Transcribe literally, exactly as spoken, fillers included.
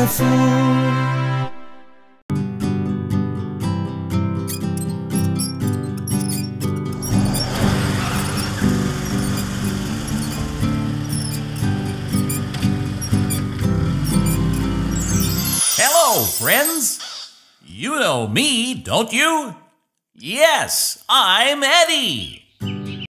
phone. Hello, friends. You know me, don't you? Yes, I'm Eddie.